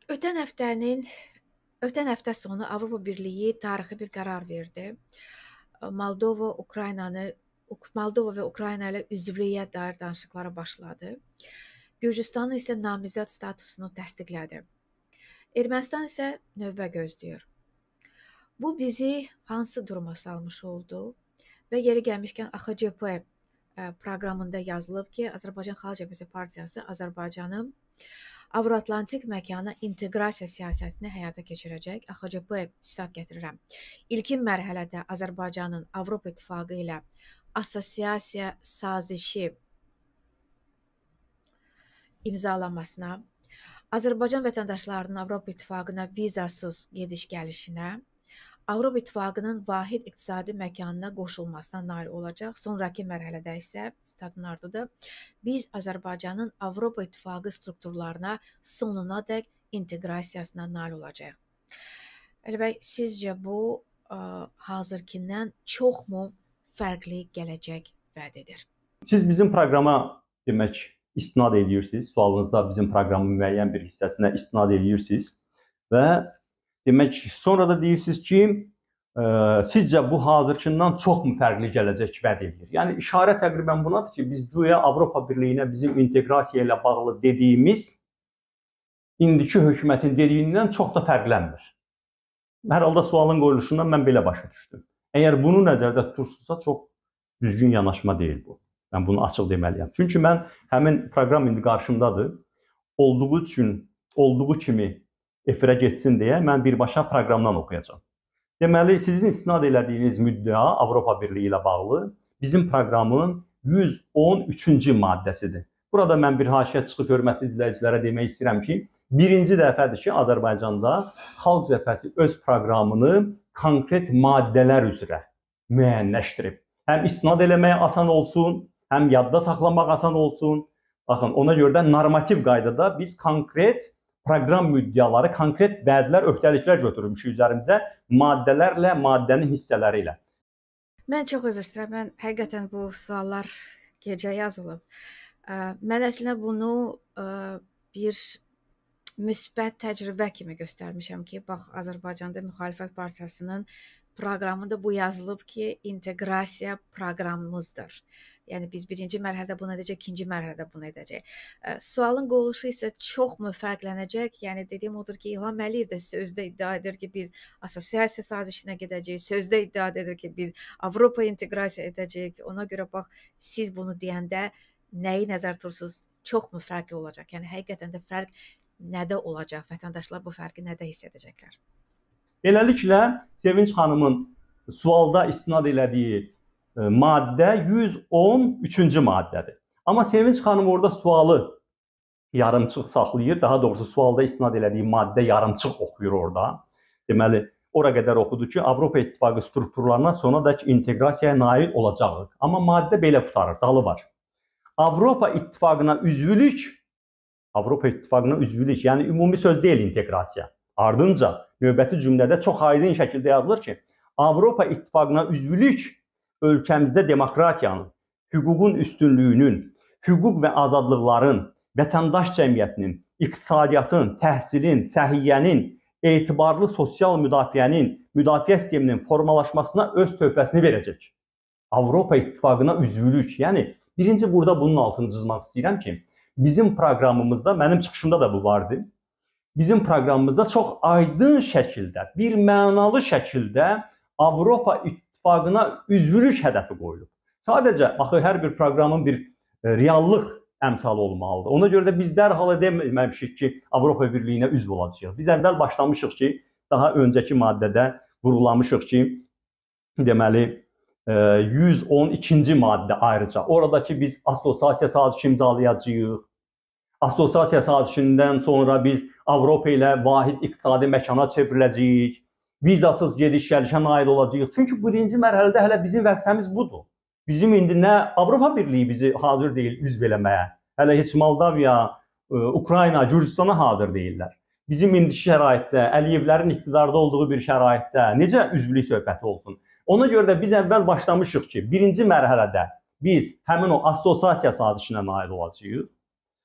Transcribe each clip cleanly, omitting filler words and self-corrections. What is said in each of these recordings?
Ötən həftənin ötən həftə sonu Avropa Birliyi tarixi bir qərar verdi. Moldova Ukraynanı Moldova və Ukrayna ilə üzvlüyə dair danışıqlara başladı. Gürcüstanın isə namizəd statusunu təsdiqlədi. Ermənistan isə növbə gözləyir. Bu bizi hansı duruma salmış oldu? Və yeri gəlmişkən AXCP proqramında yazılıb ki, Azərbaycan Xalq Cəbhəsi Partiyası Azərbaycanın Avroatlantik məkana inteqrasiya siyasətini həyata keçirəcək. AXCP sitat gətirirəm. İlkin mərhələdə Azərbaycanın Avropa İttifaqı ilə assosiasiya sazişi imzalanmasına, Azərbaycan vətəndaşlarının Avropa İttifaqına vizasız gediş-gəlişinə, Avropa İttifaqının vahid iqtisadi məkanına qoşulmasına nail olacaq. Sonrakı mərhələdə isə, statın ardıdır, biz Azərbaycanın Avropa İttifaqı strukturlarına sonunadək inteqrasiyasına nail olacaq. Əli bəy, sizcə bu hazırkindən çoxmu fərqli gələcək vəd edir? Siz bizim proqrama demək istinad edirsiniz. Sualınızda bizim proqramın müəyyən bir hissəsinə istinad edirsiniz və demək sonra da deyirsiniz ki, sizcə bu hazırkindən çoxmu fərqli gələcək vəd edir? Yəni işarə təqribən bunadır ki, biz güya Avropa Birliyinə bizim inteqrasiya ilə bağlı dediyimiz indiki hökumətin dediyindən çox da fərqlənmir. Hər halda sualın qoyuluşundan mən belə başa düşdüm. Əgər bunu nəzərdə tutursunuzsa çox düzgün yanaşma deyil bu. Mən bunu açıq deməliyəm. Çünki mən həmin proqram indi qarşımdadır. Olduğu kimi efirə geçsin deyə mən birbaşa proqramdan oxuyacağam. Deməli, sizin istinad elədiyiniz müddəa Avropa Birliyi ilə bağlı bizim proqramın 113-cü maddəsidir. Burada mən bir haşiyə çıxıb hörmətli izləyicilərə demək istəyirəm ki, birinci dəfədir ki, Azərbaycanda Xalq Cəbhəsi öz proqramını konkret maddələr üzrə müəyyənləşdirib. Həm istinad eləmək asan olsun, həm yadda saxlamaq asan olsun. Baxın, ona görə də normativ qaydada biz konkret proqram müddəaları, konkret vədlər, öhdəliklər götürmüşük üzərimizə maddələrlə, maddənin hissələri ilə. Mən çox üzr istəyirəm. Mən həqiqətən bu suallar gecə yazılıb. Mən əslində bunu bir müsbət təcrübə kimi göstərmişəm ki, bax Azərbaycanda Müxalifət Partiyasının proqramında bu yazılıb ki, inteqrasiya proqramımızdır. Yəni biz birinci mərhələdə bunu edəcək, ikinci mərhələdə bunu edəcək. Sualın qoyuluşu isə çoxmu fərqlənəcək? Yəni dediyim odur ki, İlham Əliyev də sözdə iddia edir ki, biz assosiasiya sazişinə gedəcəyik. Sözdə iddia edir ki, biz Avropa inteqrasiya edəcəyik. Ona görə bax siz bunu deyəndə nəyi nəzərdə tutursunuz? Çoxmu fərqli olacaq? Yəni həqiqətən də fərq nədə olacaq? Vətəndaşlar bu fərqi nədə hiss edəcəklər? Beləliklə, Sevinç xanımın sualda istinad elədiyi maddə 113-cü maddədir. Amma Sevinç xanım orada sualı yarımçıq saxlayır. Daha doğrusu sualda istinad elədiyi maddə yarımçıq oxuyur orada. Deməli, ora qədər oxudu ki, Avropa İttifaqı strukturlarına sonadək inteqrasiyaya nail olacağıq. Amma maddə belə qutarır, dalı var. Avropa İttifaqına üzvlük, yəni ümumi söz deyil inteqrasiya. Ardınca növbəti cümlədə çox aydın şəkildə yazılır ki, Avropa İttifaqına üzvlük ölkəmizdə demokratiyanın, hüququn üstünlüyünün, hüquq və azadlıqların, vətəndaş cəmiyyətinin, iqtisadiyyatın, təhsilin, səhiyyənin, etibarlı sosial müdafiənin, müdafiə sisteminin formalaşmasına öz töhfəsini verəcək. Avropa İttifaqına üzvlük, yəni birinci burada bunun altını çizmək istəyirəm ki, bizim proqramımızda, mənim çıxışımda da bu vardı, bizim proqramımızda çox aydın şəkildə, bir mənalı şəkildə Avropa İttifaqına üzvlük hədəfi qoyulub. Sadəcə, axı hər bir proqramın bir reallıq əmsalı olmalıdır. Ona görə də biz dərhal deməmişik ki, Avropa Birliyinə üzv olacağıq. Biz əvvəl başlamışıq ki, daha öncəki maddədə vurğulamışıq ki, deməli, 112-ci maddə ayrıca. Oradakı biz assosiasiya sazişi imzalayacağıq. Assosiasiya sazişindən sonra biz Avropa ilə vahid iqtisadi məkana çevriləcəyik. Vizasız gediş-gəlişə nail olacağıq. Çünki birinci mərhələdə hələ bizim vəzifəmiz budur. Bizim indi nə Avropa Birliyi bizi hazır deyil üzv eləməyə. Hələ heç Moldaviya, Ukrayna, Gürcüstana hazır deyirlər. Bizim indiki şəraitdə, Əliyevlərin iqtidarda olduğu bir şəraitdə necə üzvlük söhbəti olsun? Ona görə də biz əvvəl başlamışıq ki, birinci mərhələdə biz həmin o assosiasiya sazişinə nail olacağıq.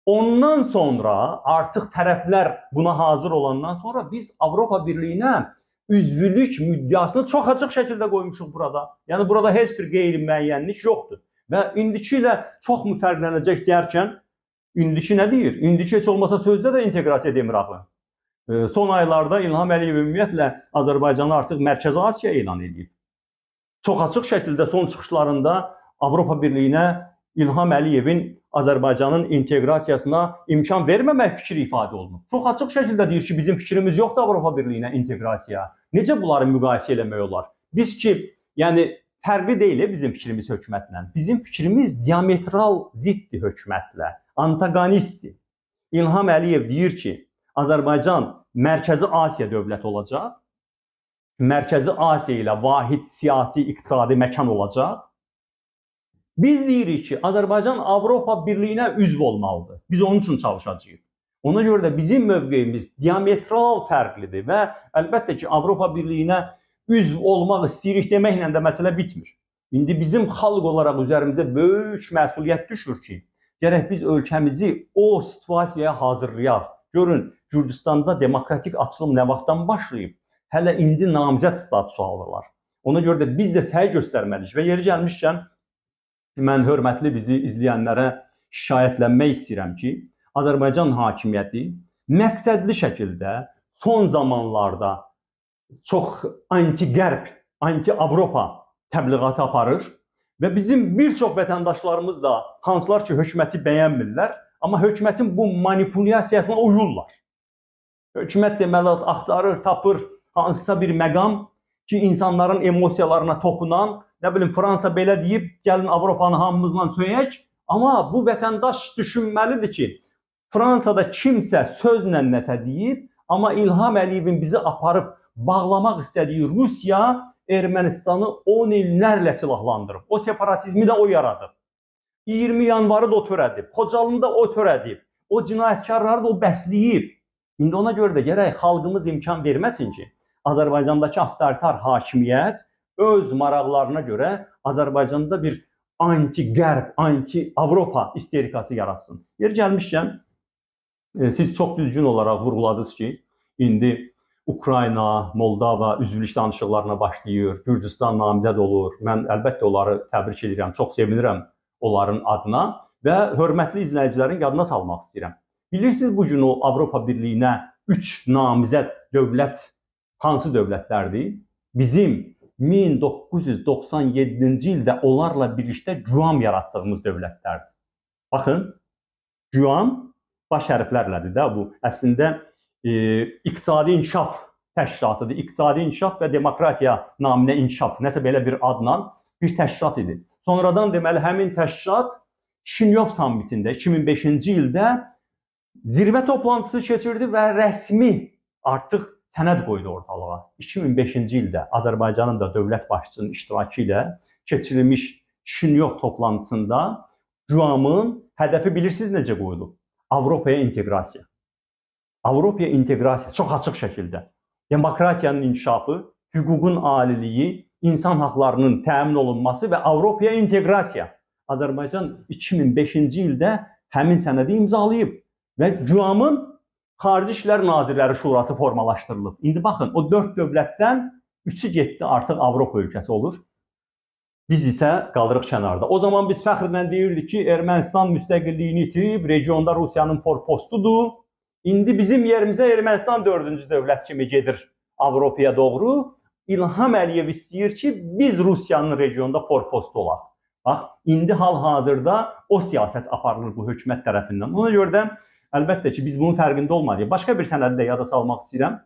Ondan sonra artıq tərəflər buna hazır olandan sonra biz Avropa Birliyinə üzvlük müddəasını çox açıq şəkildə qoymuşuq burada. Yəni burada heç bir qeyri-müəyyənlik yoxdur. Və indiki ilə çox mu fərqlənəcək deyərkən, indiki nə deyir? İndiki heç olmasa sözdə də inteqrasiya demir axı. Son aylarda İlham Əliyev ümumiyyətlə Azərbaycanı artıq Mərkəzi Asiya elan edib. Çox açıq şəkildə son çıxışlarında Avropa Birliyinə İlham Əliyevin Azərbaycanın inteqrasiyasına imkan verməmək fikri ifadə olunur. Çox açıq şəkildə deyir ki, bizim fikrimiz yoxdur Avropa Birliyinə inteqrasiya. Necə bunları müqayisə eləmək olar? Biz ki, yəni fərqli deyil bizim fikrimiz hökumətlə. Bizim fikrimiz diametral ziddir hökumətlə, antagonistdir. İlham Əliyev deyir ki, Azərbaycan Mərkəzi Asiya dövləti olacaq. Mərkəzi Asiya ilə vahid siyasi, iqtisadi məkan olacaq. Biz deyirik ki, Azərbaycan Avropa Birliyinə üzv olmalıdır. Biz onun üçün çalışacağıq. Ona görə də bizim mövqeyimiz diametral fərqlidir və əlbəttə ki, Avropa Birliyinə üzv olmaq istəyirik deməklə də məsələ bitmir. İndi bizim xalq olaraq üzərimizdə böyük məsuliyyət düşür ki, gərək biz ölkəmizi o situasiyaya hazırlayaq. Görün, Gürcüstanda demokratik açılım nə vaxtdan başlayıb? Hələ indi namizəd statusu alırlar. Ona görə də biz də səy göstərməliyik və yeri gəlmişkən mən hörmətli bizi izləyənlərə şikayətlənmək istəyirəm ki, Azərbaycan hakimiyyəti məqsədli şəkildə son zamanlarda çox anti-qərb, anti-Avropa təbliğatı aparır və bizim bir çox vətəndaşlarımız da hansılar ki, hökuməti bəyənmirlər, amma hökumətin bu manipulyasiyasına uyurlar. Hökumət deməli axtarır, tapır hansısa bir məqam ki, insanların emosiyalarına toxunan, nə bilim, Fransa belə deyib, gəlin Avropanı hamımızla söyək. Amma bu vətəndaş düşünməlidir ki, Fransada kimsə sözlə nəsə deyib, amma İlham Əliyevin bizi aparıb bağlamaq istədiyi Rusiya Ermənistanı 10 illərlə silahlandırıb. O separatizmi də o yaradıb. 20 yanvarı da o törədib. Xocalını da o törədib. O cinayətkarları da o bəsləyib. İndi ona görə də gərək xalqımız imkan verməsin ki, Azərbaycandakı avtoritar hakimiyyət öz maraqlarına görə Azərbaycanda bir anti-qərb, anti-Avropa isterikası yaratsın. Yer gəlmişkən, siz çox düzgün olaraq vurğuladınız ki, indi Ukrayna, Moldova üzvlük danışıqlarına başlayır, Gürcüstan namizəd olur. Mən əlbəttə onları təbrik edirəm, çox sevinirəm onların adına və hörmətli izləyicilərin yadına salmaq istəyirəm. Bilirsiniz, bugün o Avropa Birliyinə 3 namizəd dövlət hansı dövlətlərdir? Bizim 1997-ci ildə onlarla birlikdə GUAM yaratdığımız dövlətlərdir. Baxın, GUAM baş hərflərlədir də bu. Əslində İqtisadi İnkişaf Təşkilatıdır. İqtisadi İnkişaf və Demokratiya naminə inkişaf, nəsə belə bir adla bir təşkilat idi. Sonradan deməli həmin təşkilat Şinyov sammitində 2005-ci ildə zirvə toplantısı keçirdi və rəsmi artıq sənəd qoydu ortalığa. 2005-ci ildə Azərbaycanın da dövlət başçısının iştirakı ilə keçirilmiş Şinyov toplantısında GUAM-ın hədəfi bilirsiniz necə qoyulub? Avropaya inteqrasiya. Avropaya inteqrasiya çox açıq şəkildə. Demokratiyanın inkişafı, hüququn aliliyi, insan haqlarının təmin olunması və Avropaya inteqrasiya. Azərbaycan 2005-ci ildə həmin sənədi imzalayıb və GUAM-ın Xarici İşlər Nazirləri Şurası formalaşdırılıb. İndi baxın, o 4 dövlətdən 3-ü getdi artıq Avropa ölkəsi olur. Biz isə qaldırıq kənarda. O zaman biz fəxrlə deyirdik ki, Ermənistan müstəqilliyini itirib, regionda Rusiyanın forpostudur. İndi bizim yerimizə Ermənistan 4-cü dövlət kimi gedir Avropaya doğru. İlham Əliyev istəyir ki, biz Rusiyanın regionda forpostu olaq. Bax, indi hal-hazırda o siyasət aparılır bu hökumət tərəfindən. Ona görə də əlbəttə ki, biz bunun fərqində olmalıyıq. Başqa bir sənədi də yada salmaq istəyirəm.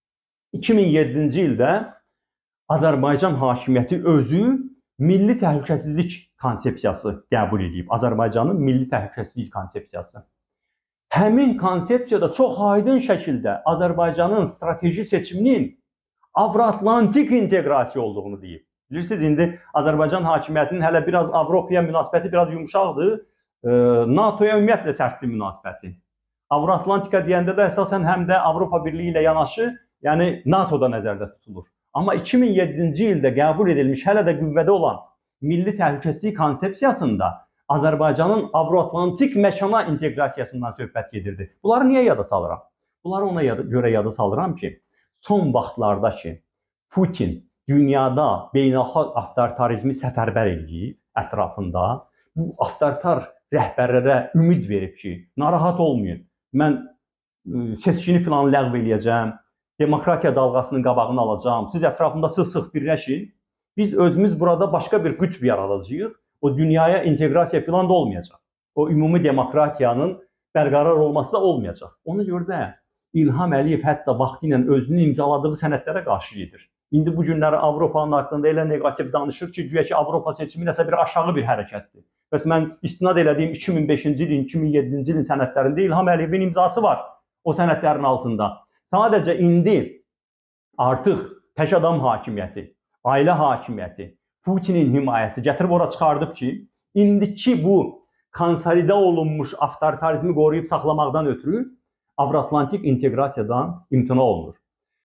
2007-ci ildə Azərbaycan hakimiyyəti özü milli təhlükəsizlik konsepsiyası qəbul edib. Azərbaycanın milli təhlükəsizlik konsepsiyası. Həmin konsepsiyada çox aydın şəkildə Azərbaycanın strateji seçiminin Avro-Atlantik inteqrasiya olduğunu deyib. Bilirsiniz, indi Azərbaycan hakimiyyətinin hələ biraz Avropaya münasibəti biraz yumuşaqdır. NATO-ya ümumiyyətlə sərtli münasibəti. Avro-Atlantika deyəndə də əsasən həm də Avropa Birliyi ilə yanaşı, yəni NATO-da nəzərdə tutulur. Amma 2007-ci ildə qəbul edilmiş, hələ də qüvvədə olan milli təhlükəsizlik konsepsiyasında Azərbaycanın Avroatlantik məkana inteqrasiyasından söhbət gedirdi. Bunları niyə yada salıram? Bunları ona görə yada salıram ki, son vaxtlarda ki, Putin dünyada beynəlxalq avtoritarizmi səfərbər edib ətrafında, bu avtoritar rəhbərlərə ümid verib ki, narahat olmayın, mən seçkini filan ləğv eləyəcəm, demokratiya dalğasının qabağını alacağım, siz ətrafında sıx-sıx birləşin, biz özümüz burada başqa bir qütb yaradacağıq, o dünyaya inteqrasiya filan da olmayacaq. O ümumi demokratiyanın bərqərar olması da olmayacaq. Ona görə də İlham Əliyev hətta vaxtı ilə özünün imzaladığı sənədlərə qarşı gedir. İndi bu günləri Avropanın haqqında elə negativ danışır ki, güya ki Avropa seçimi nəsə bir aşağı bir hərəkətdir. Bəs mən istinad elədiyim 2005-ci ilin, 2007-ci ilin sənədlərində İlham Əliyevin imzası var o sənədlərin altında. Sadəcə indi artıq tək adam hakimiyyəti, ailə hakimiyyəti, Putinin himayəsi gətirib ora çıxardıb ki, indiki bu konsolidə olunmuş avtoritarizmi qoruyub saxlamaqdan ötürü Avroatlantik inteqrasiyadan imtina olunur.